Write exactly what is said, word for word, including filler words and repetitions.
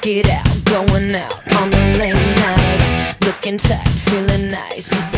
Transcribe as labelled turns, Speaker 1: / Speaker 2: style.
Speaker 1: Check it out, going out on the late night, looking tight, feeling nice. It's